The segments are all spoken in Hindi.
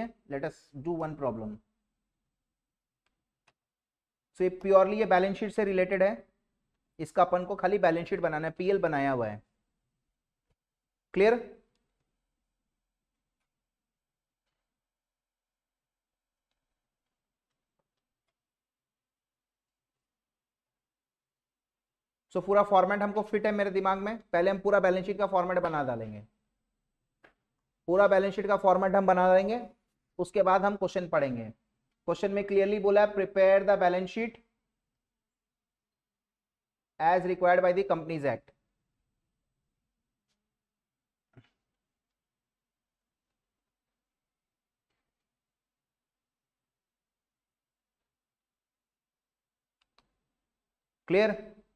Late us do one problem. So ये प्योरली ये बैलेंस शीट से रिलेटेड है, इसका अपन को खाली बैलेंस शीट बनाना है, पीएल बनाया हुआ है। क्लियर? सो पूरा फॉर्मेट हमको फिट है मेरे दिमाग में। पहले हम पूरा बैलेंस शीट का फॉर्मेट बना डालेंगे, पूरा बैलेंस शीट का फॉर्मेट हम बना देंगे, उसके बाद हम क्वेश्चन पढ़ेंगे। क्वेश्चन में क्लियरली बोला है prepare the balance sheet as required by the companies act. Clear?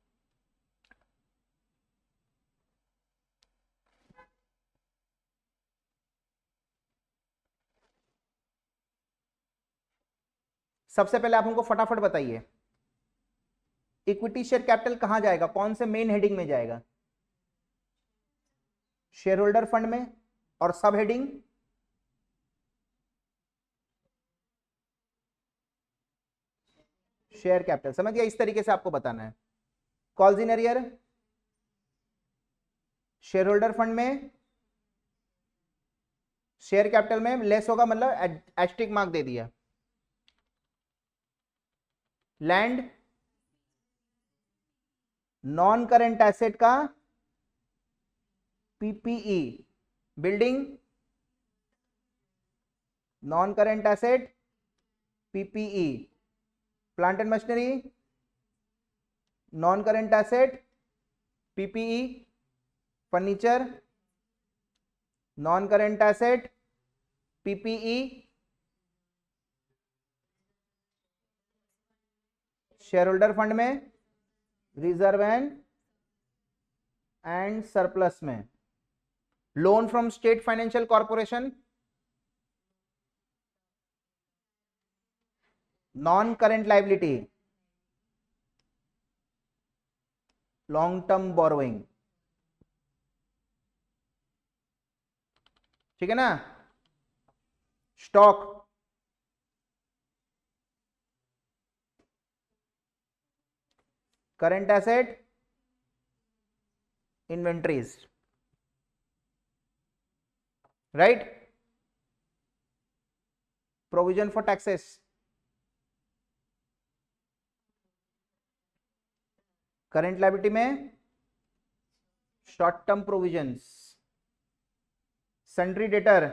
सबसे पहले आप हमको फटाफट बताइए, इक्विटी शेयर कैपिटल कहां जाएगा, कौन से मेन हेडिंग में जाएगा? शेयर होल्डर फंड में, और सब हेडिंग शेयर कैपिटल। समझ गया? इस तरीके से आपको बताना है। Calls in arrear shareholder fund में, शेयर कैपिटल में लेस होगा, मतलब एस्टिक मार्क दे दिया। लैंड नॉन करेंट एसेट का PPE, building non current asset PPE, plant and machinery non current asset PPE, furniture non current asset PPE, shareholder fund में, रिजर्व एंड सरप्लस में, loan from state financial corporation non current liability, long term borrowing. ठीक है ना? Stock current asset inventories, right? Provision for taxes current liability में, short term provisions, sundry debtor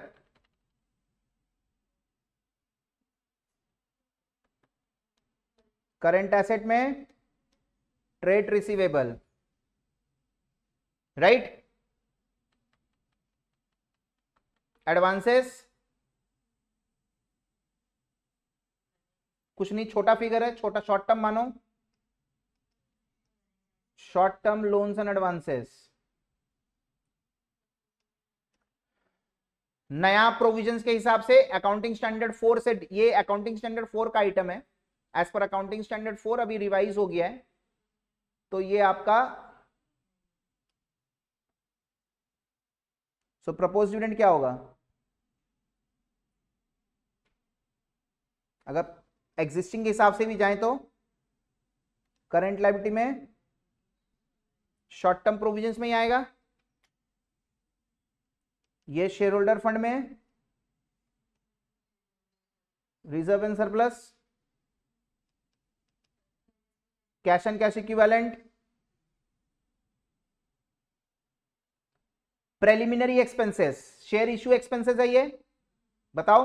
current asset में, ट्रेड रिसीवेबल, राइट? एडवांसेस कुछ नहीं, छोटा फिगर है, छोटा शॉर्ट टर्म मानो, short term loans and advances. नया प्रोविजंस के हिसाब से अकाउंटिंग स्टैंडर्ड 4 से, ये अकाउंटिंग स्टैंडर्ड 4 का आइटम है, एज पर अकाउंटिंग स्टैंडर्ड 4 अभी रिवाइज हो गया है, तो ये आपका सो प्रपोज डिविडेंड क्या होगा? अगर एग्जिस्टिंग के हिसाब से भी जाएं तो करंट लायबिलिटी में, शॉर्ट टर्म प्रोविजंस में ही आएगा, ये शेयर होल्डर फंड में, reserve and surplus, cash and cash equivalent, preliminary expenses, share issue expenses है ये, बताओ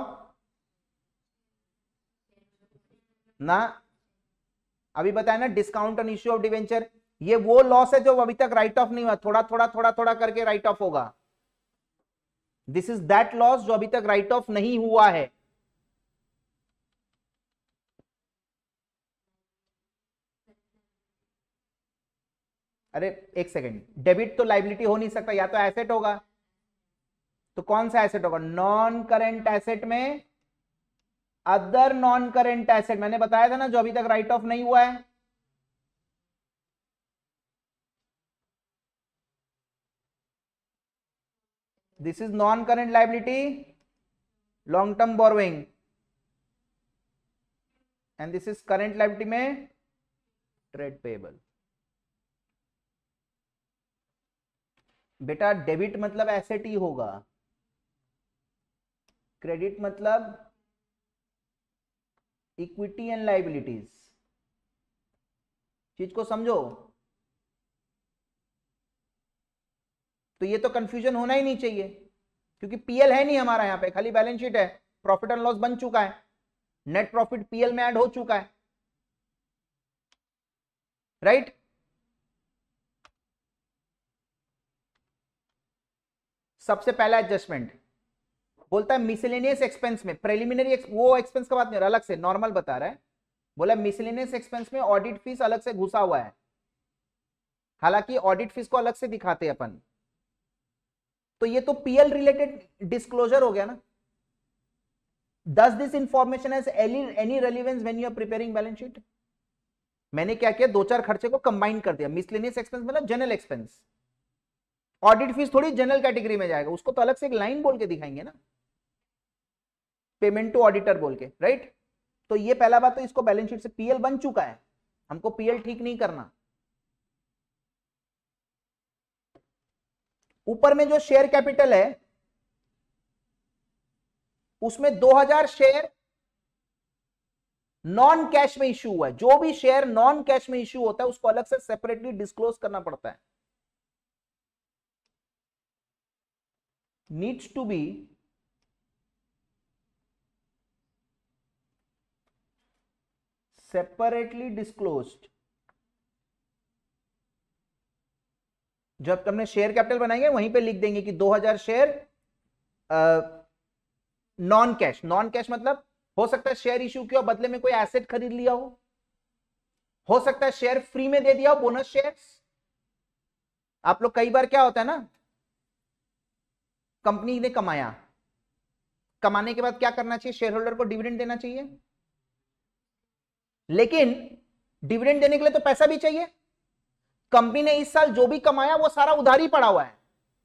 ना? अभी बताया ना, discount on issue of debenture, ये वो लॉस है जो अभी तक राइट ऑफ नहीं हुआ, थोड़ा थोड़ा थोड़ा थोड़ा करके राइट ऑफ होगा। दिस इज दैट लॉस जो अभी तक राइट ऑफ नहीं हुआ है। अरे एक सेकेंड, डेबिट तो लाइबिलिटी हो नहीं सकता, या तो एसेट होगा, तो कौन सा एसेट होगा? नॉन करेंट एसेट में अदर नॉन करेंट एसेट, मैंने बताया था ना, जो अभी तक राइट ऑफ नहीं हुआ है। This is non current liability, long term borrowing, and this is current liability में ट्रेड पेएबल। बेटा डेबिट मतलब एसेट ही होगा, क्रेडिट मतलब इक्विटी एंड लायबिलिटीज। चीज को समझो। तो ये तो कंफ्यूजन होना ही नहीं चाहिए, क्योंकि पीएल है नहीं हमारा, यहां पे खाली बैलेंस शीट है, प्रॉफिट एंड लॉस बन चुका है, नेट प्रॉफिट पीएल में ऐड हो चुका है, राइट। सबसे पहला एडजस्टमेंट बोलता है मिसलेनियस एक्सपेंस में, प्रिलिमिनरी वो एक्सपेंस का बात नहीं, अलग से नॉर्मल बता रहा है, बोला मिसलेनियस एक्सपेंस में ऑडिट फीस अलग से घुसा हुआ है, हालांकि ऑडिट फीस को अलग से दिखाते हैं अपन। तो ये तो पीएल रिलेटेड डिस्क्लोजर हो गया ना। Does this information has any relevance when you are preparing balance sheet? मैंने क्या किया, दो चार खर्चे को कंबाइन कर दिया। मिसलेनियस एक्सपेंस मतलब जनरल एक्सपेंस, ऑडिट फीस थोड़ी जनरल कैटेगरी में जाएगा, उसको तो अलग से एक लाइन बोल के दिखाएंगे ना, पेमेंट टू ऑडिटर बोल के, राइट। तो ये पहला बात, तो इसको बैलेंस शीट से पीएल बन चुका है, हमको पीएल ठीक नहीं करना। ऊपर में जो शेयर कैपिटल है उसमें 2000 शेयर नॉन कैश में इश्यू हुआ है। जो भी शेयर नॉन कैश में इश्यू होता है उसको अलग से सेपरेटली डिस्क्लोज करना पड़ता है। Needs to be separately disclosed. जब तुमने शेयर कैपिटल बनाएंगे वहीं पे लिख देंगे कि 2000 share non cash. Non cash मतलब हो सकता है शेयर इश्यू किया बदले में कोई एसेट खरीद लिया हो सकता है शेयर फ्री में दे दिया हो, बोनस शेयर्स। आप लोग कई बार क्या होता है ना, कंपनी ने कमाया, कमाने के बाद क्या करना चाहिए, शेयर होल्डर को डिविडेंड देना चाहिए, लेकिन डिविडेंड देने के लिए तो पैसा भी चाहिए। कंपनी ने इस साल जो भी कमाया वो सारा उधार ही पड़ा हुआ है।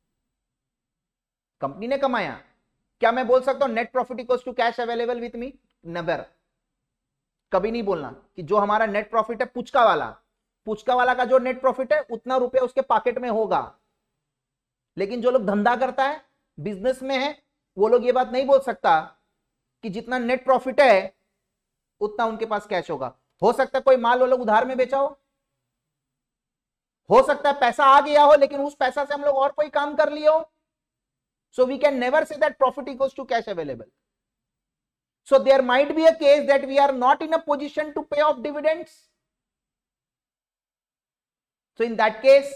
कंपनी ने कमाया, क्या मैं बोल सकता हूं net profit equals to cash available with me? Never, कभी नहीं बोलना कि जो हमारा नेट प्रॉफिट है पुचका वाला का जो नेट प्रॉफिट है उतना रुपया उसके पॉकेट में होगा। लेकिन जो लोग धंधा करता है, बिजनेस में है, वो लोग ये बात नहीं बोल सकता कि जितना नेट प्रॉफिट है उतना उनके पास कैश होगा। हो सकता है कोई माल वो लोग उधार में बेचा हो सकता है पैसा आ गया हो लेकिन उस पैसा से हम लोग और कोई काम कर लिए हो। So we can never say that profit equals to cash available. So there might be a case that we are not in a position to pay off dividends. So in that case,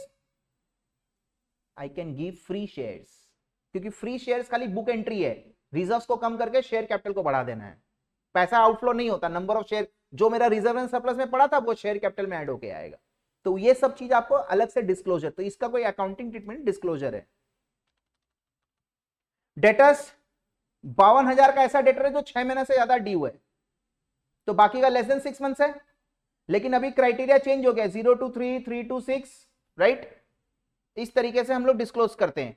I can give free shares. क्योंकि फ्री शेयर्स खाली बुक एंट्री है, रिजर्व्स को कम करके शेयर कैपिटल को बढ़ा देना है। पैसा आउटफ्लो नहीं होता, नंबर ऑफ शेयर जो मेरा रिजर्व एंड सरप्लस में पड़ा था वो शेयर कैपिटल में ऐड होके आएगा। तो ये सब चीज आपको अलग से डिस्क्लोजर, तो इसका कोई अकाउंटिंग ट्रीटमेंट डिस्क्लोजर है। डेटर्स 52,000 का ऐसा डेटर है जो 6 महीने से ज्यादा ड्यू है, तो बाकी का लेस देन 6 मंथ्स है। लेकिन अभी क्राइटेरिया चेंज हो गया, 0 to 3, 3 to 6, राइट। इस तरीके से हम लोग डिस्क्लोज करते हैं।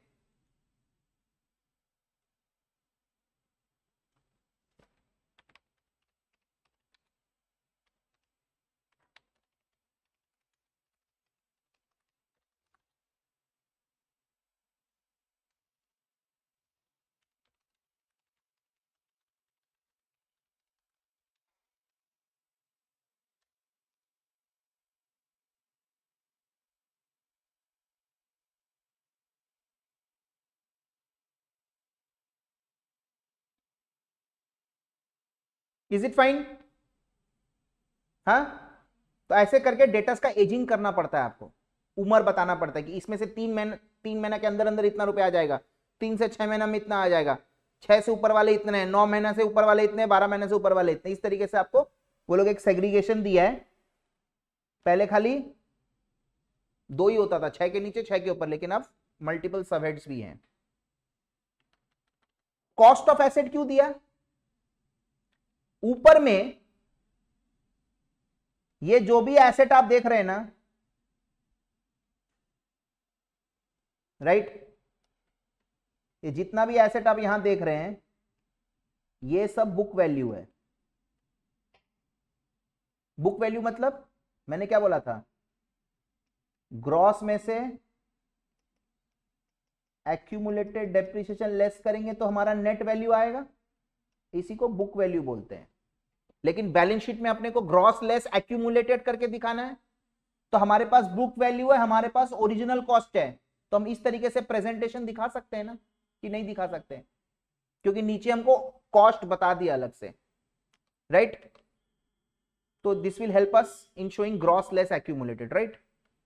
Is it fine? हाँ, तो ऐसे करके डेटर्स का एजिंग करना पड़ता है, आपको उम्र बताना पड़ता है कि इसमें से 3 महीना के अंदर अंदर इतना रुपया आ जाएगा, 3 से 6 महीना में इतना आ जाएगा, 6 से ऊपर वाले इतने, 9 महीना से ऊपर वाले इतने, 12 महीने से ऊपर वाले इतने। इस तरीके से आपको वो लोग एक सेग्रीगेशन दिया है। पहले खाली 2 ही होता था, 6 के नीचे 6 के ऊपर, लेकिन अब मल्टीपल सबहेड्स भी हैं। कॉस्ट ऑफ एसेट क्यों दिया? ऊपर में ये जो भी एसेट आप देख रहे हैं ना, राइट, ये जितना भी एसेट आप यहां देख रहे हैं ये सब बुक वैल्यू है। बुक वैल्यू मतलब मैंने क्या बोला था, ग्रॉस में से एक्यूमुलेटेड डेप्रिसिएशन लेस करेंगे तो हमारा नेट वैल्यू आएगा, इसी को बुक वैल्यू बोलते हैं। लेकिन बैलेंस शीट में अपने को ग्रॉस लेस एक्यूमुलेटेड करके दिखाना है, तो हमारे पास बुक वैल्यू है, हमारे पास ओरिजिनल कॉस्ट है, तो हम इस तरीके से प्रेजेंटेशन दिखा सकते हैं ना, कि नहीं दिखा सकते, क्योंकि नीचे हमको कॉस्ट बता दिया अलग से, राइट। तो this will help us in showing gross less accumulated, right.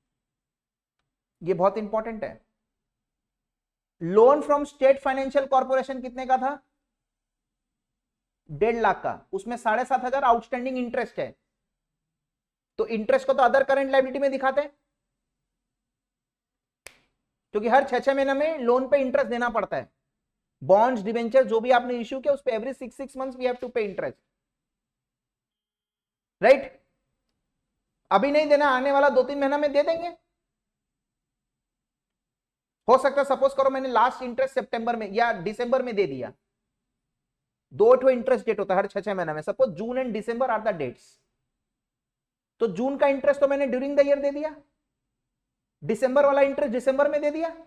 ये बहुत इंपॉर्टेंट है। Loan from state financial corporation कितने का था, 1.5 लाख का, उसमें 7,500 आउटस्टैंडिंग इंटरेस्ट है, तो इंटरेस्ट को तो अदर करंट लायबिलिटी में दिखाते हैं, क्योंकि हर 6 महीने में लोन पे इंटरेस्ट देना पड़ता है। बॉन्ड्स, डिवेंचर जो भी आपने इश्यू किया उस पे every 6 months we have to pay interest, right. अभी नहीं देना, आने वाला 2-3 महीना में दे देंगे। हो सकता है सपोज करो मैंने लास्ट इंटरेस्ट सितंबर में या दिसंबर में दे दिया, 2 इंटरेस्ट डेट होता है हर 6 महीना में, suppose June and December are the dates, तो जून का इंटरेस्ट तो मैंने ड्यूरिंग द ईयर दे दिया, दिसंबर वाला इंटरेस्ट दिसंबर में दे दिया,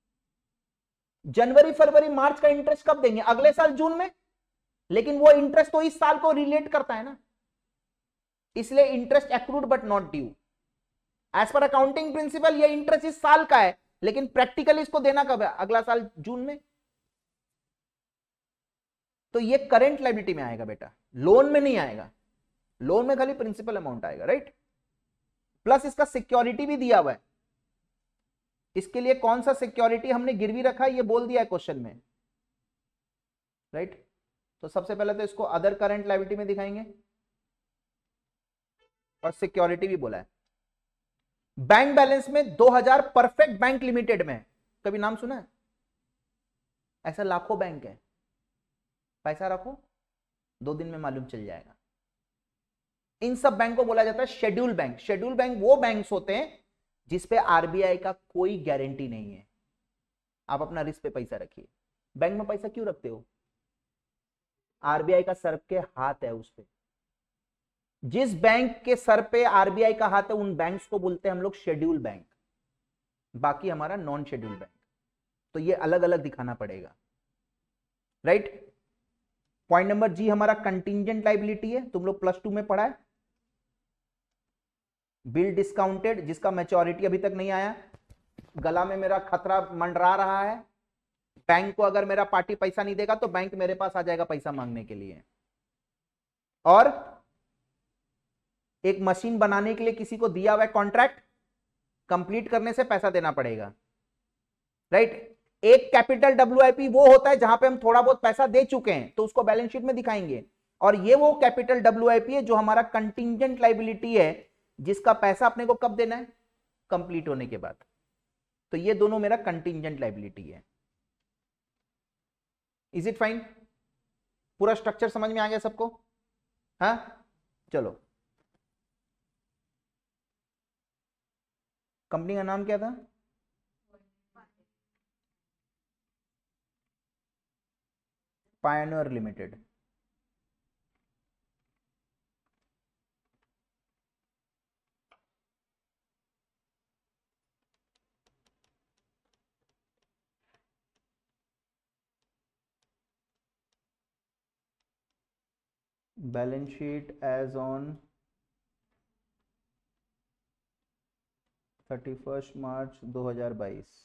जनवरी फरवरी मार्च का इंटरेस्ट कब देंगे, अगले साल जून में, लेकिन वो इंटरेस्ट तो इस साल को रिलेट करता है ना, इसलिए interest accrued but not due. As per accounting principle ये इंटरेस्ट इस साल का है, लेकिन प्रैक्टिकली इसको देना कब है, अगला साल जून में। तो ये करंट लायबिलिटी में आएगा बेटा, लोन में नहीं आएगा, लोन में खाली प्रिंसिपल अमाउंट आएगा, राइट। प्लस इसका सिक्योरिटी भी दिया हुआ है, इसके लिए कौन सा सिक्योरिटी हमने गिरवी रखा है ये बोल दिया है क्वेश्चन में, राइट। तो सबसे पहले तो इसको अदर करंट लायबिलिटी में दिखाएंगे, और सिक्योरिटी भी बोला है। बैंक बैलेंस में 2000 परफेक्ट बैंक लिमिटेड में, कभी नाम सुना है, ऐसा लाखों बैंक है, पैसा रखो 2 दिन में मालूम चल जाएगा। इन सब बैंक को बोला जाता है शेड्यूल बैंक। शेड्यूल बैंक वो बैंक्स होते हैं जिसपे आरबीआई का कोई गारंटी नहीं है, आप अपना रिस्क पे पैसा रखिए। बैंक में पैसा क्यों रखते हो, आरबीआई का सर के हाथ है उस पे, जिस बैंक के सर पे आरबीआई का हाथ है उन बैंक्स को बोलते हैं हम लोग शेड्यूल बैंक, बाकी हमारा नॉन शेड्यूल बैंक। तो ये अलग अलग दिखाना पड़ेगा, राइट। पॉइंट नंबर जी हमारा कंटिंजेंट लायबिलिटी है, तुम लोग +2 में पढ़ा है। बिल डिस्काउंटेड, जिसका मैच्योरिटी अभी तक नहीं आया, गला में मेरा खतरा मंडरा रहा है, बैंक को अगर मेरा पार्टी पैसा नहीं देगा तो बैंक मेरे पास आ जाएगा पैसा मांगने के लिए, और एक मशीन बनाने के लिए किसी को दिया हुआ है कॉन्ट्रैक्ट, कंप्लीट करने से पैसा देना पड़ेगा, राइट। एक कैपिटल डब्ल्यूआईपी वो होता है जहां पे हम थोड़ा बहुत पैसा दे चुके हैं तो उसको बैलेंस शीट में दिखाएंगे, और ये वो कैपिटल डब्ल्यूआईपी है जो हमारा कंटिंजेंट लायबिलिटी है, जिसका पैसा अपने को कब देना है, कंप्लीट होने के बाद। तो ये दोनों मेरा कंटिंजेंट लायबिलिटी है। इज इट फाइन, पूरा स्ट्रक्चर समझ में आ गया सबको, हाँ। चलो, कंपनी का नाम क्या था, pioneer limited. Balance sheet as on 31 March 2022।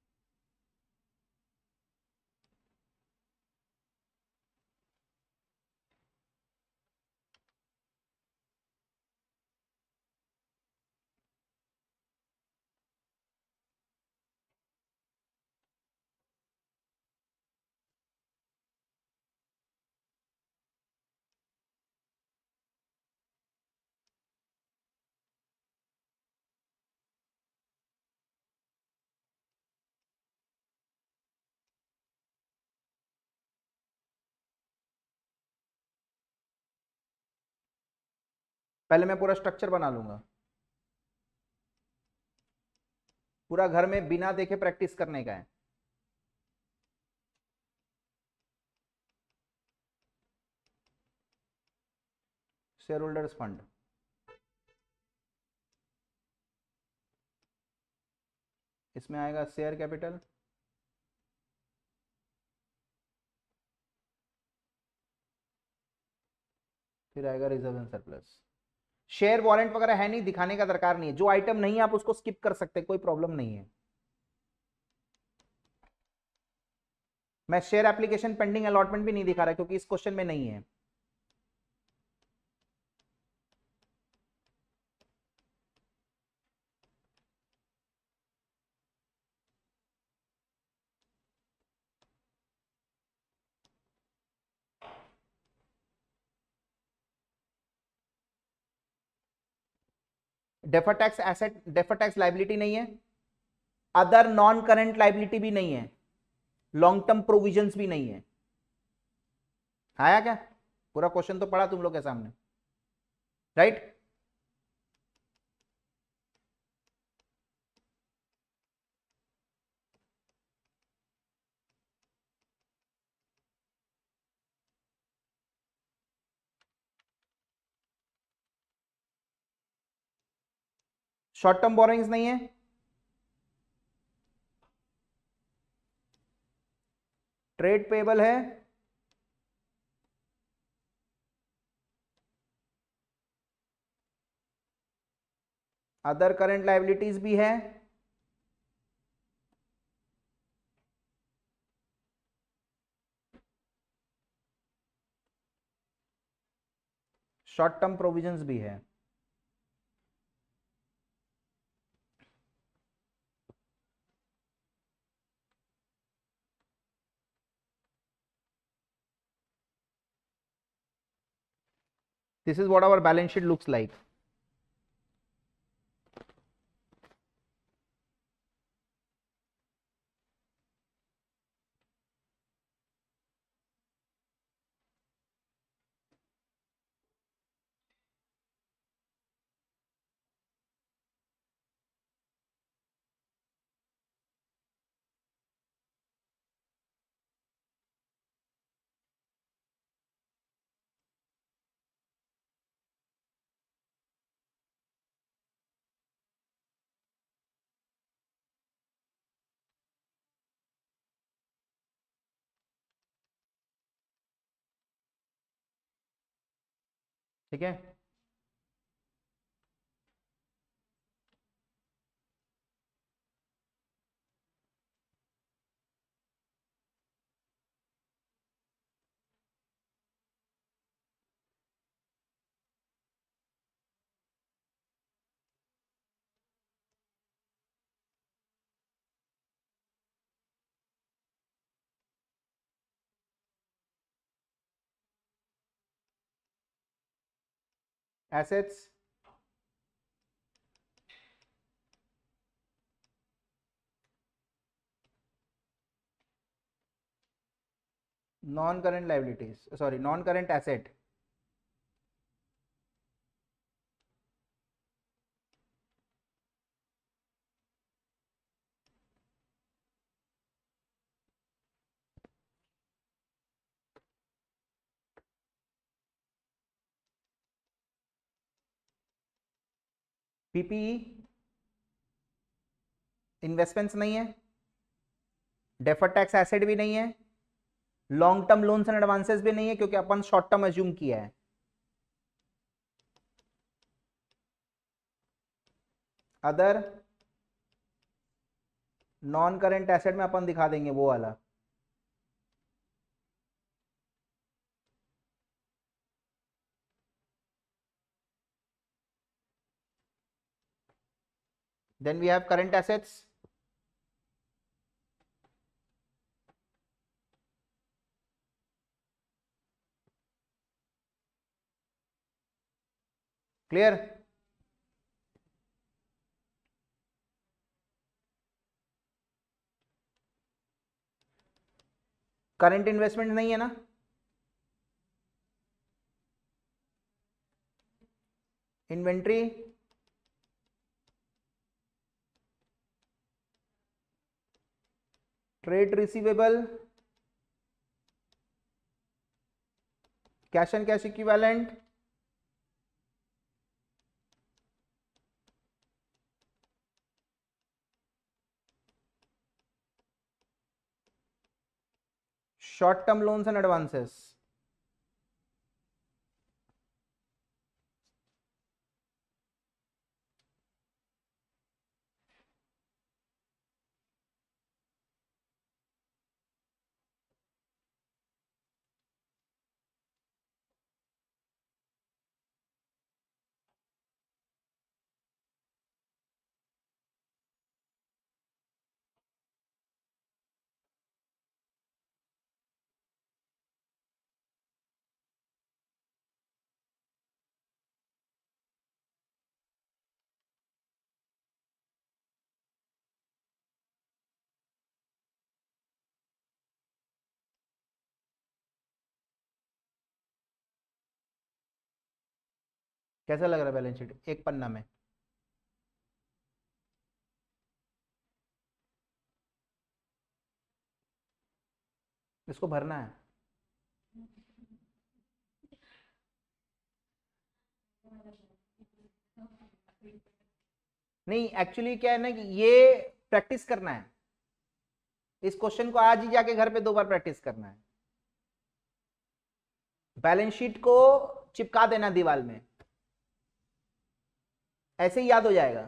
पहले मैं पूरा स्ट्रक्चर बना लूंगा, पूरा घर में बिना देखे प्रैक्टिस करने का है। शेयर होल्डर्स फंड, इसमें आएगा शेयर कैपिटल, फिर आएगा reserve and surplus. Share warrant वगैरह है नहीं, दिखाने का दरकार नहीं है। जो आइटम नहीं है आप उसको स्किप कर सकते, कोई प्रॉब्लम नहीं है। मैं शेयर एप्लीकेशन पेंडिंग अलॉटमेंट भी नहीं दिखा रहा क्योंकि इस क्वेश्चन में नहीं है। Defer tax asset, defer tax liability नहीं है, अदर नॉन करंट लाइबिलिटी भी नहीं है, लॉन्ग टर्म प्रोविजंस भी नहीं है। आया क्या? पूरा क्वेश्चन तो पढ़ा तुम लोग के सामने, राइट? शॉर्ट टर्म बोरोइंग्स नहीं है, ट्रेड पेबल है, अदर करंट लाइबिलिटीज भी है, शॉर्ट टर्म प्रोविजंस भी है। This is what our balance sheet looks like. ठीक है, assets, non current liabilities, sorry non current asset, PPE, investments नहीं है, डेफर्ड टैक्स एसेट भी नहीं है, long term loans and advances भी नहीं है क्योंकि अपन शॉर्ट टर्म अज्यूम किया है। अदर नॉन करंट एसेट में अपन दिखा देंगे वो वाला। Then we have current assets, clear? Current investment नहीं है ना, inventory, trade receivable, cash and cash equivalent, short term loans and advances, कैसा लग रहा है बैलेंस शीट एक पन्ना में? इसको भरना है। नहीं, एक्चुअली क्या है ना कि ये प्रैक्टिस करना है, इस क्वेश्चन को आज ही जाके घर पे 2 बार प्रैक्टिस करना है। बैलेंस शीट को चिपका देना दीवार में, ऐसे ही याद हो जाएगा।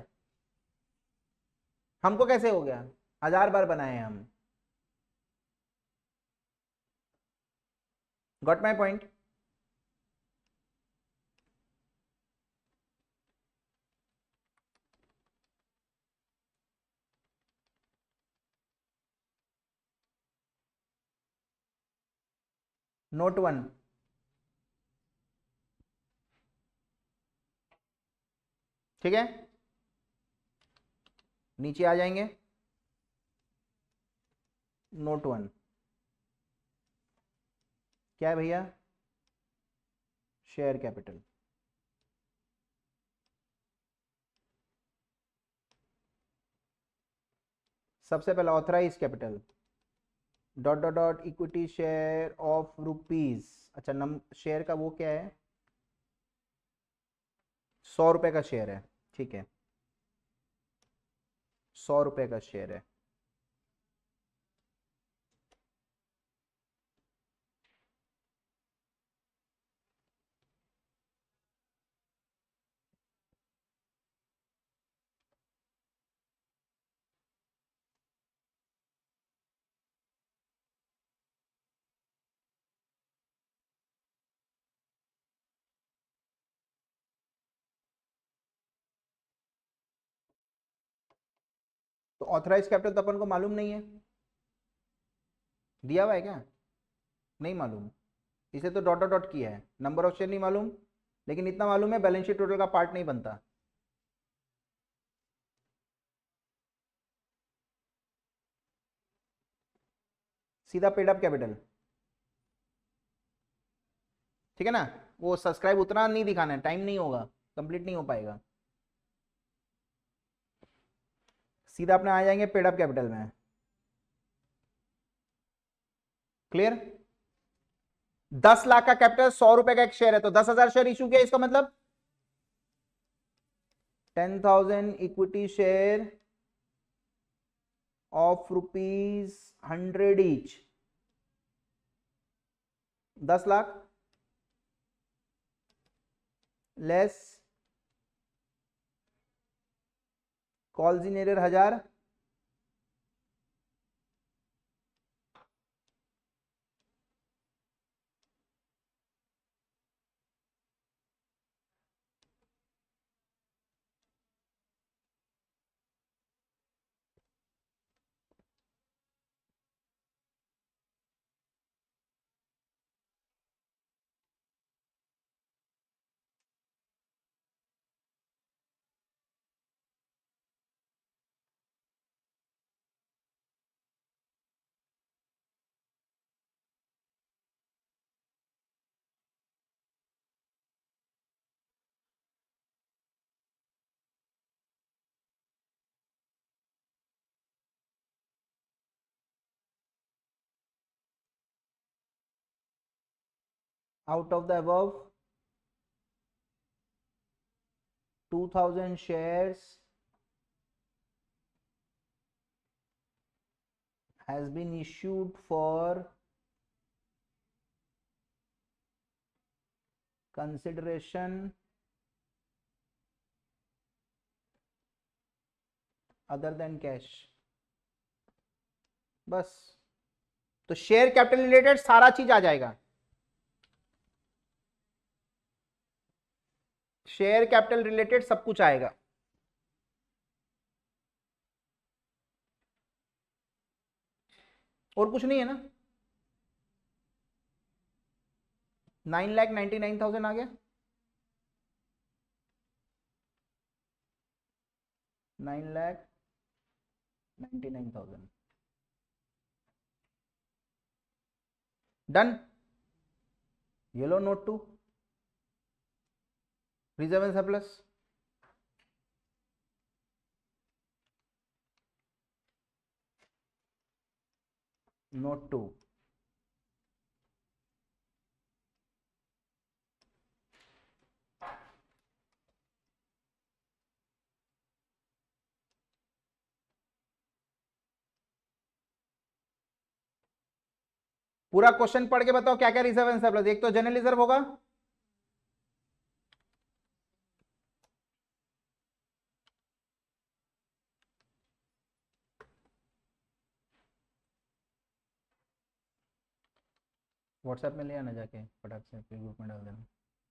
हमको कैसे हो गया, 1000 बार बनाए हम। Got my point? नोट 1, ठीक है, नीचे आ जाएंगे। नोट 1 क्या है भैया? Share capital. सबसे पहले authorise capital dot dot dot equity share of rupees. अच्छा, शेयर का वो क्या है? 100 रुपए का शेयर है, ठीक है, 100 रुपए का शेयर है। तो ऑथराइज कैपिटल तो अपन को मालूम नहीं है, दिया हुआ है क्या? नहीं मालूम, इसे तो डॉट डॉट डॉट किया है। नंबर ऑफ शेयर नहीं मालूम, लेकिन इतना मालूम है बैलेंस शीट टोटल का पार्ट नहीं बनता। सीधा पेड अप कैपिटल, ठीक है ना। वो सब्सक्राइब उतना नहीं दिखाना है, टाइम नहीं होगा, कंप्लीट नहीं हो पाएगा। सीधा अपने आ जाएंगे पेड अप कैपिटल में। क्लियर? 10 लाख का कैपिटल, 100 रुपए का एक शेयर है, तो 10,000 शेयर इशू किया, इसका मतलब 10,000 equity share of ₹100 each, 10 lakh less calls in arrear 1000, out of the above 2,000 shares has been issued for consideration other than cash, बस। तो शेयर कैपिटल रिलेटेड सारा चीज आ जाएगा, शेयर कैपिटल रिलेटेड सब कुछ आएगा। और कुछ नहीं है ना। 9,99,000 आ गया, 9,99,000 डन। ये लो note 2, reserve and surplus. Note 2, पूरा क्वेश्चन पढ़ के बताओ क्या क्या रिजर्व एंड सरप्लस। एक तो जनरल रिजर्व होगा, व्हाट्सएप में ले आना जाके फटाक से, फिर ग्रुप में डाल देना।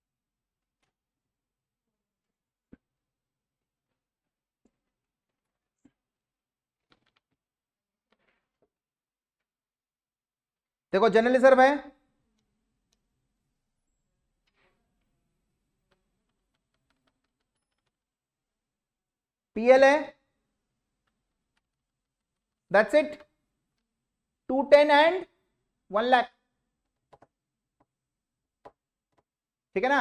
देखो जनरल रिजर्व है, पीएल है, दैट्स इट, 210 एंड 1 लाख, ठीक है ना।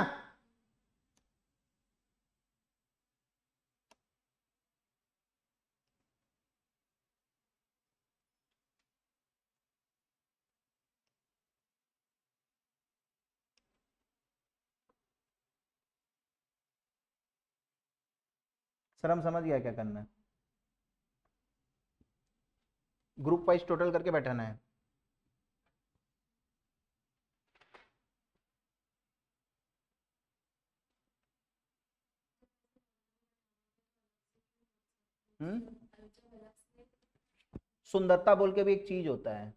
सर हम समझ गया क्या करना है, ग्रुप वाइज टोटल करके बैठाना है। सुंदरता बोल के भी एक चीज होता है।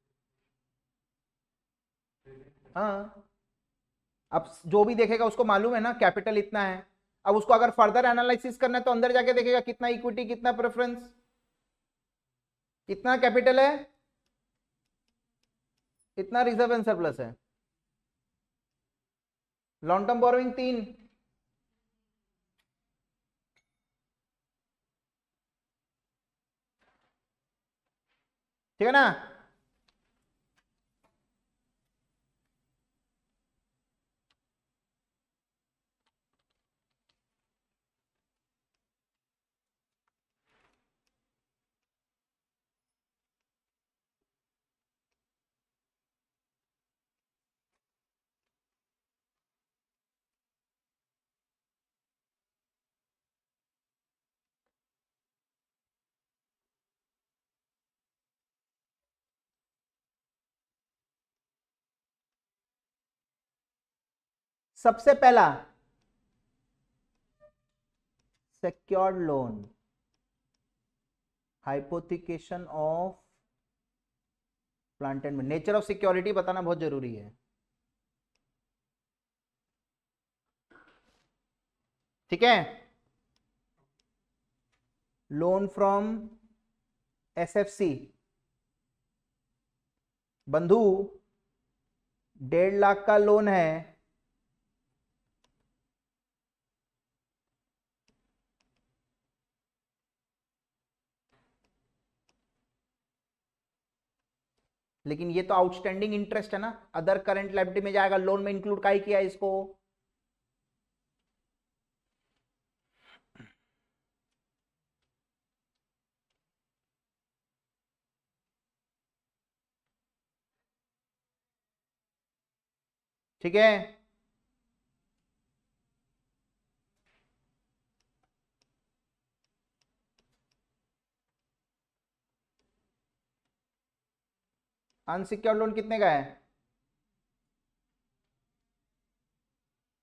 हाँ, अब जो भी देखेगा उसको मालूम है ना कैपिटल इतना है। अब उसको अगर फर्दर एनालिसिस करना है तो अंदर जाके देखेगा कितना इक्विटी, कितना प्रेफरेंस, कितना कैपिटल है, इतना रिजर्व एंड सरप्लस है। लॉन्ग टर्म बोरोइंग 3, ठीक है ना। सबसे पहला secured loan, hypothecation of plant and, nature of security बताना बहुत जरूरी है, ठीक है। लोन फ्रॉम एसएफसी, बंधु 1.5 लाख का लोन है, लेकिन ये तो आउटस्टैंडिंग इंटरेस्ट है ना, अदर करंट लायबिलिटी में जाएगा, लोन में इंक्लूड काहे किया इसको। ठीक है, अनसिक्योर्ड लोन कितने का है,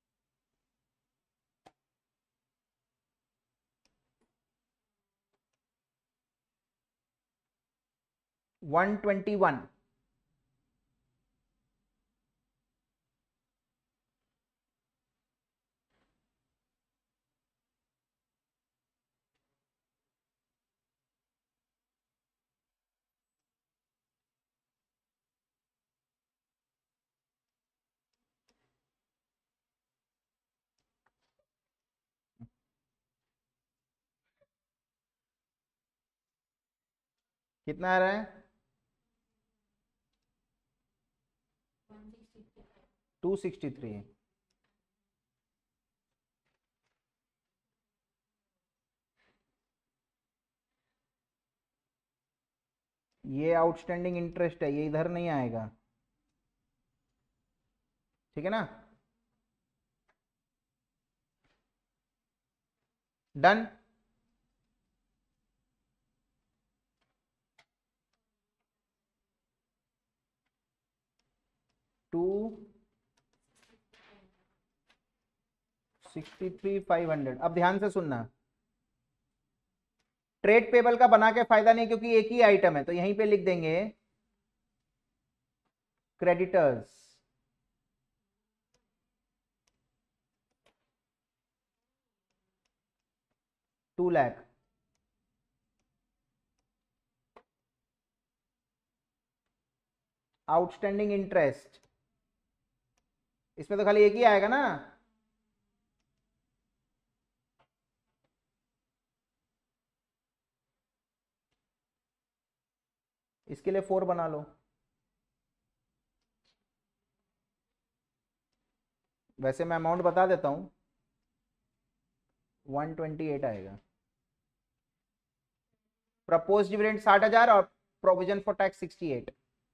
121। कितना आ रहा है? 263। ये आउटस्टैंडिंग इंटरेस्ट है, ये इधर नहीं आएगा, ठीक है ना? डन। टू 63,500। अब ध्यान से सुनना, ट्रेड पेबल का बना के फायदा नहीं, क्योंकि एक ही आइटम है, तो यहीं पे लिख देंगे creditors. Two lakh. Outstanding interest, इसमें तो खाली एक ही आएगा ना। इसके लिए 4 बना लो। वैसे मैं अमाउंट बता देता हूं, 128 आएगा। प्रपोज डिविडेंड 60,000 और provision for tax 68।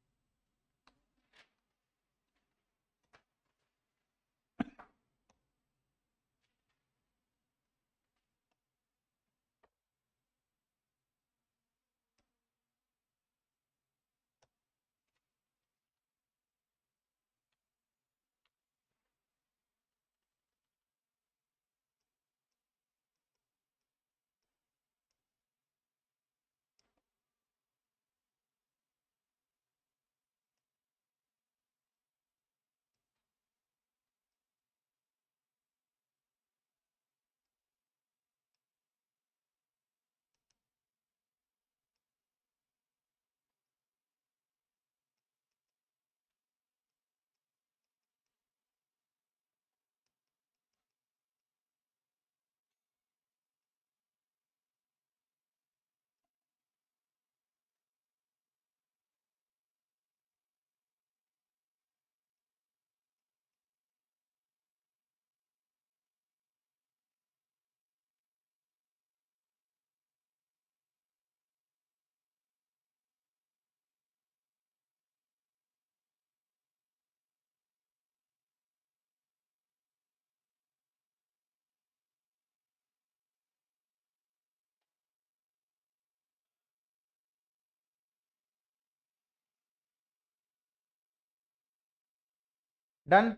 Done.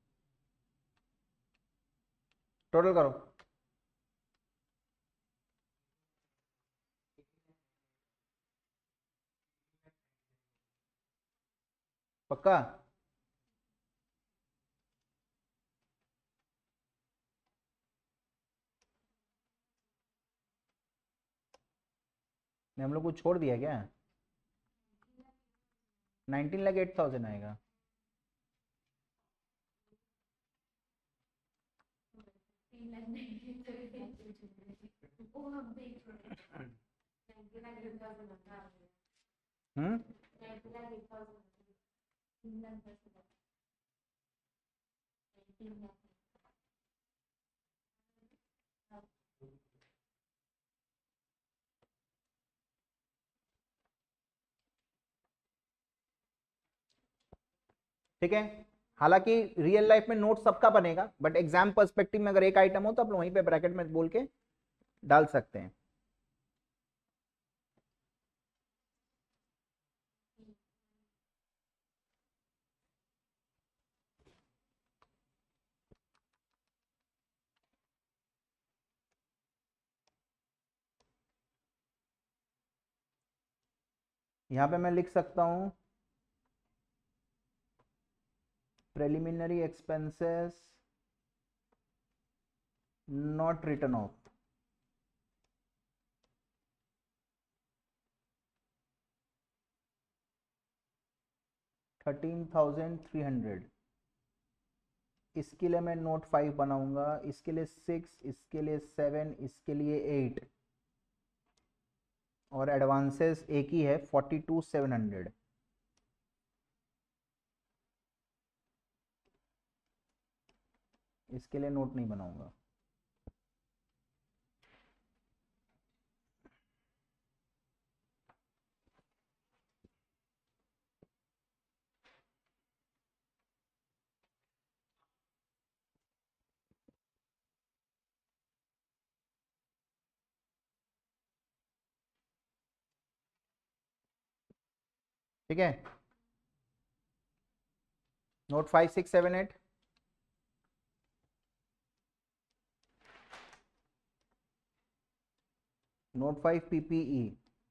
Total करो। पक्का? ने हम लोग को छोड़ दिया क्या? 19,08,000 आएगा। हम्म। ठीक है। हालांकि रियल लाइफ में नोट सबका बनेगा, बट एग्जाम पर्सपेक्टिव में अगर एक आइटम हो तो आप वहीं पे ब्रैकेट में बोल के डाल सकते हैं। यहां पे मैं लिख सकता हूं preliminary expenses not written off, $13,300। इसके लिए मैं नोट 5 बनाऊंगा, इसके लिए 6, इसके लिए 7, इसके लिए 8, और एडवांसेस एक ही है 42,700। इसके लिए नोट नहीं बनाऊंगा। ठीक है, नोट 5, 6, 7, 8। नोट 5 पीपीई,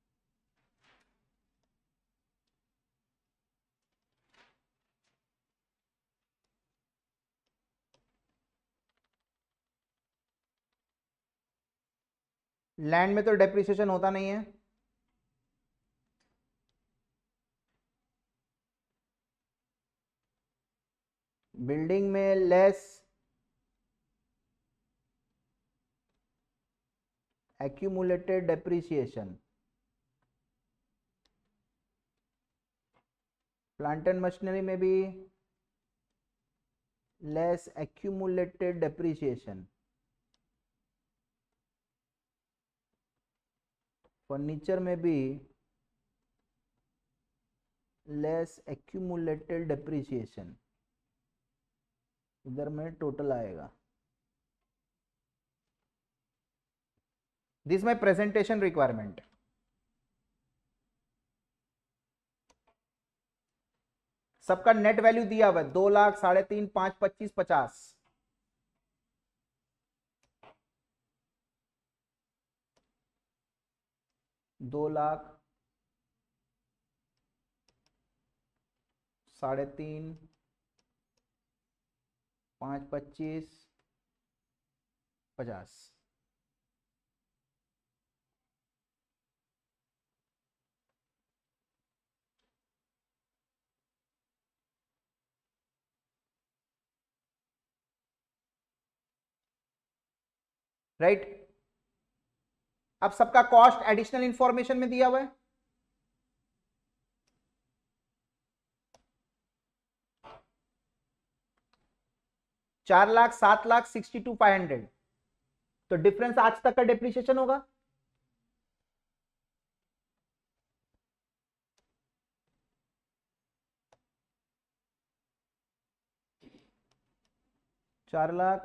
लैंड में तो डेप्रिसिएशन होता नहीं है, बिल्डिंग में less accumulated depreciation, plant and machinery में भी लेस एक्यूमुलेटेड डेप्रिसिएशन, फर्नीचर में भी लेस एक्यूमुलेटेड डेप्रिसिएशन। इधर में टोटल आएगा। This my presentation requirement. सबका नेट वैल्यू दिया हुआ है 2 लाख, 3.5, 5, 25, 50। दो लाख, 3.5, 5, 25, 50। राइट, अब सबका कॉस्ट एडिशनल इंफॉर्मेशन में दिया हुआ है। $4,00,000, 7,00,000, 62,500। तो डिफरेंस आज तक का डेप्रिसिएशन होगा। $4,00,000,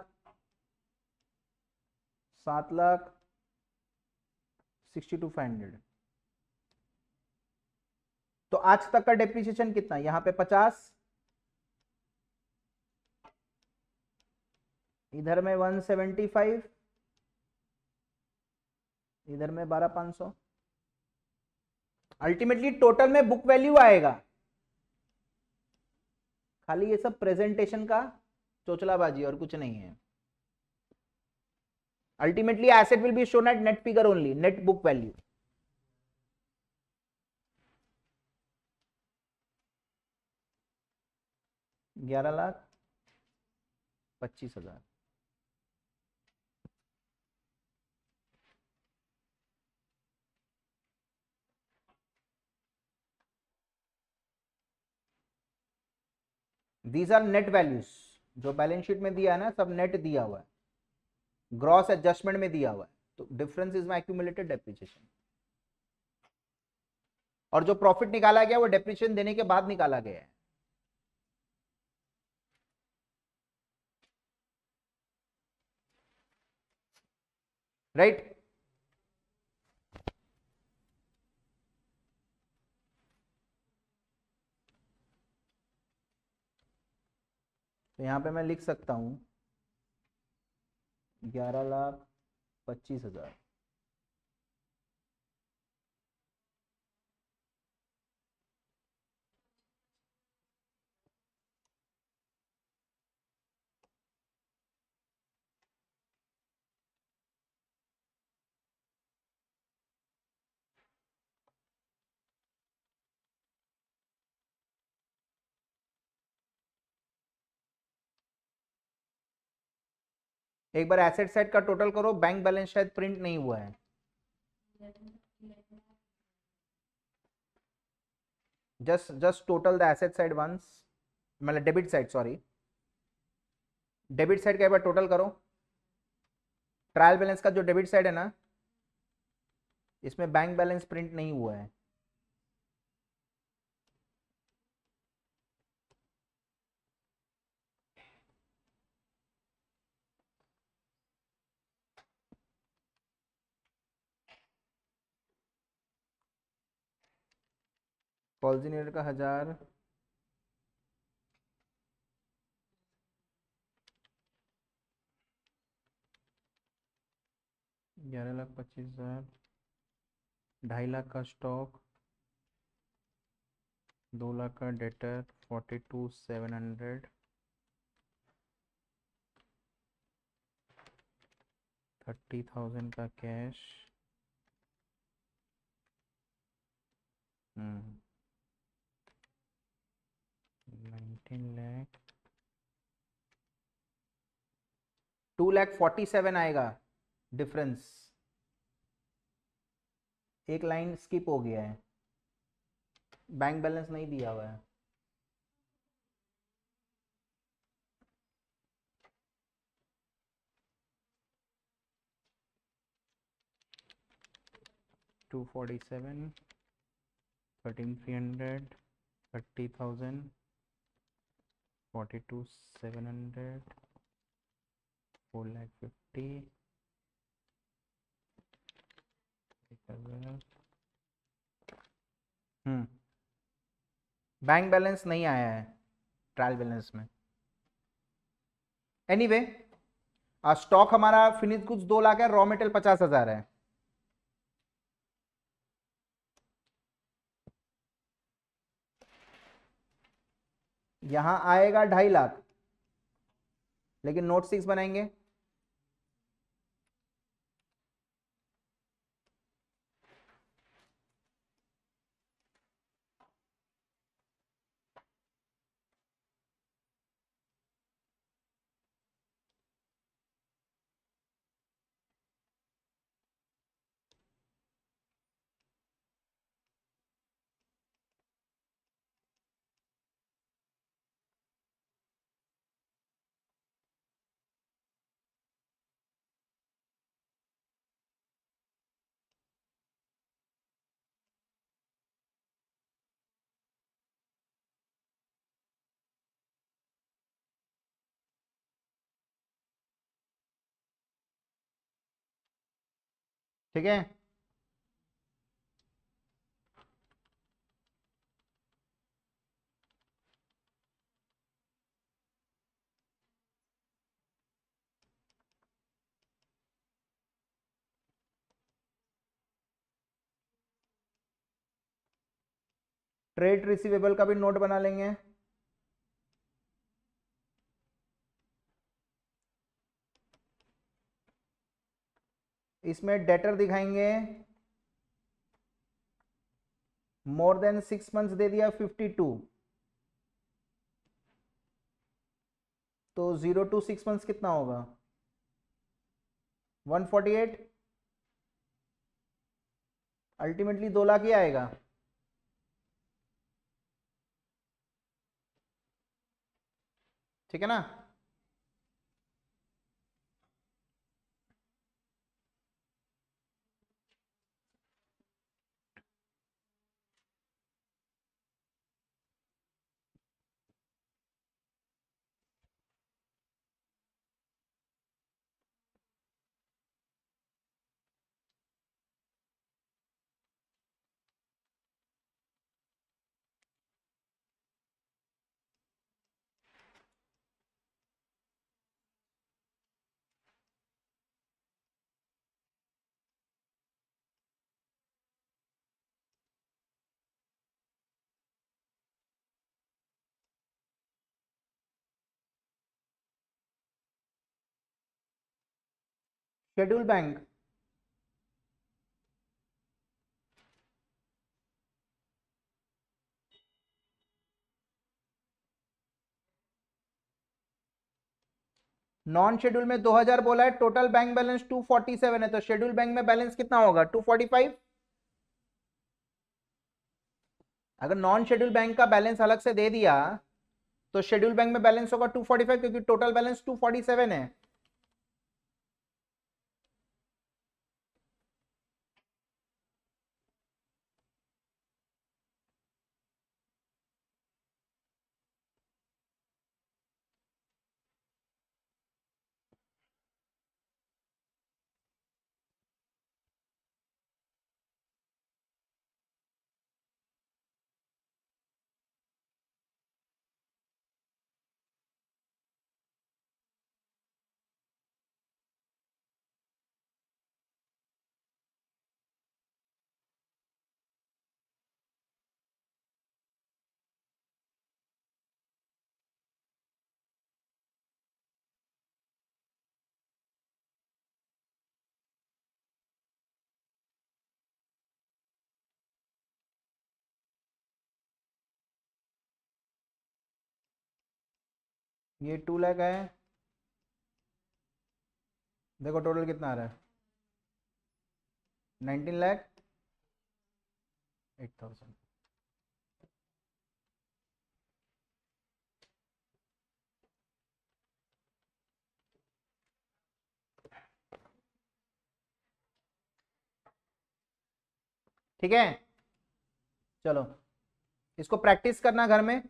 7,00,000, 62,500। तो आज तक का डेप्रिसिएशन कितना, यहां पे 50, इधर में 175, इधर में 12,500। अल्टीमेटली टोटल में बुक वैल्यू आएगा। खाली ये सब प्रेजेंटेशन का चोचलाबाजी और कुछ नहीं है। Ultimately asset will be shown at net figure only, net book value. $11,25,000। These are net values. जो बैलेंस शीट में दिया है ना, सब नेट दिया हुआ है, ग्रॉस एडजस्टमेंट में दिया हुआ है। तो difference is my accumulated depreciation. और जो प्रॉफिट निकाला गया वो डेप्रिसिएशन देने के बाद निकाला गया है। राइट, तो यहां पे मैं लिख सकता हूं 11,25,000। एक बार एसेट साइड का टोटल करो, बैंक बैलेंस शायद प्रिंट नहीं हुआ है। Just total the asset side once, मतलब debit side, sorry debit side का एक बार टोटल करो। ट्रायल बैलेंस का जो डेबिट साइड है ना, इसमें बैंक बैलेंस प्रिंट नहीं हुआ है। पॉलिसी का 1000, 11,25,000, 2.5 लाख का स्टॉक, 2 लाख का डेटर, 42,700, 30,000 का कैश, 19 लाख, 2,47,000 आएगा डिफरेंस। एक लाइन स्किप हो गया है, बैंक बैलेंस नहीं दिया हुआ है। टू 47, 13,300, 30,000, 42,700, 4,50,000, बैंक बैलेंस नहीं आया है ट्रायल बैलेंस में। एनीवे स्टॉक हमारा फिनिश गुड्स 2 लाख है, रॉ मेटेरियल 50,000 है। यहां आएगा 2.5 लाख, लेकिन नोट 6 बनाएंगे। ठीक है, ट्रेड रिसीवेबल का भी नोट बना लेंगे। इसमें डेटर दिखाएंगे, मोर देन 6 मंथ्स दे दिया 52, तो 0 to 6 मंथ्स कितना होगा 148, अल्टीमेटली 2 लाख ही आएगा। ठीक है ना। शेड्यूल बैंक, नॉन शेड्यूल में 2000 बोला है, टोटल बैंक बैलेंस 247 है, तो शेड्यूल बैंक में बैलेंस कितना होगा 245। अगर नॉन शेड्यूल बैंक का बैलेंस अलग से दे दिया तो शेड्यूल बैंक में बैलेंस होगा 245, क्योंकि टोटल बैलेंस 247 है। ये 2 लाख है, देखो टोटल कितना आ रहा है 19,08,000। ठीक है, चलो इसको प्रैक्टिस करना घर में।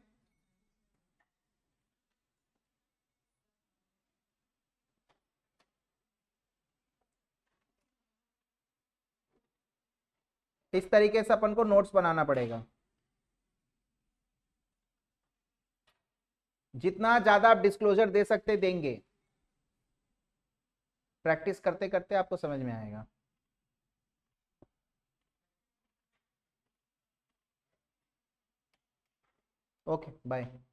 इस तरीके से अपन को नोट्स बनाना पड़ेगा। जितना ज्यादा आप डिस्क्लोजर दे सकते देंगे, प्रैक्टिस करते करते आपको समझ में आएगा। Okay bye.